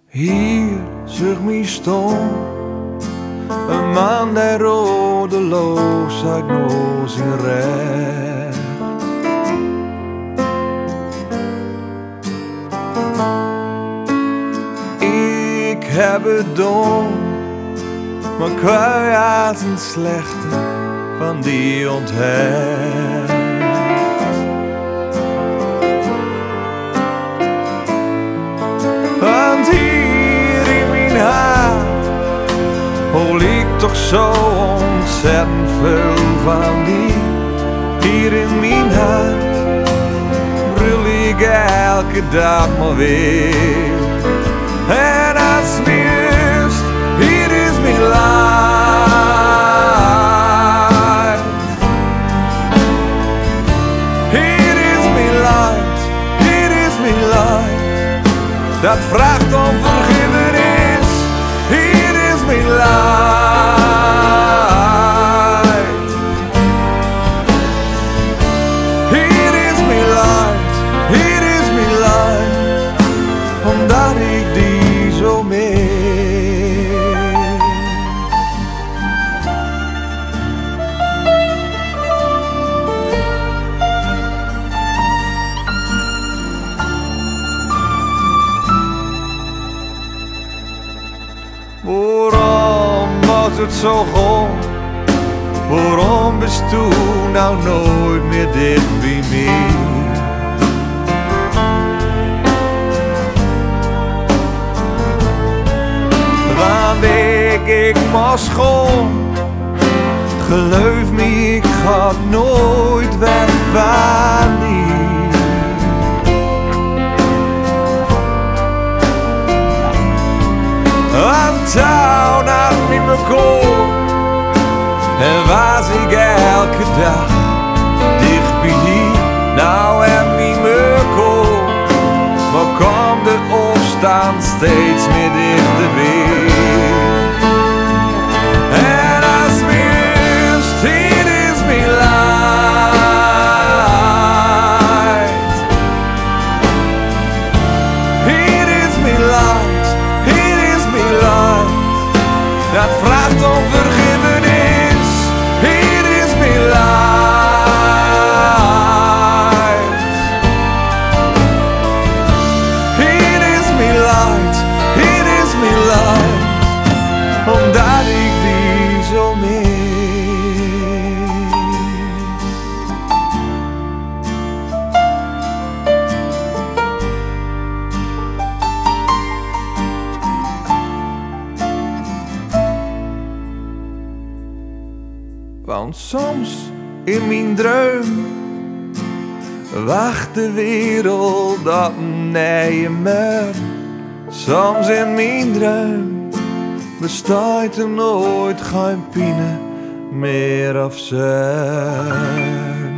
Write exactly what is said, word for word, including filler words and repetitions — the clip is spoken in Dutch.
Hier zag mij stom, een man die rodeloos uit naar zijn recht. Ik heb het dom, maar kwui als een slechte van die onthecht. Want hier in mijn hart hoor ik toch zo ontzettend veel van die. Hier in mijn hart brul ik elke dag maar weer. En als mirst, hier is mijn light. Hier is mijn light, hier is mijn light. Dat vraagt om vergiffenis, hier is mijn light. Hier is mijn light, hier is mijn light, omdat ik die zo mis. Waarom was het zo goed? Waarom bist u nou nooit meer dicht bij mij? Want ik, ik was gewoon. Geloof me, ik ga nooit weg van die. Aan touw naar met me kom. En was ik elke dag dicht bij die. Nou en niet meer kom. Maar kwam de opstand steeds meer dichterbij. En als mirst, hier is mijn light. Hier is mijn light, hier is mijn light. Dat vraagt om vergiffenis, hier is mijn light. Hier is mijn light, hier is mijn light, omdat ik die zo mis. Want soms in mijn droom wacht de wereld op een nieuwe muur. Soms in mijn droom bestaat er nooit geen pijn meer of zo.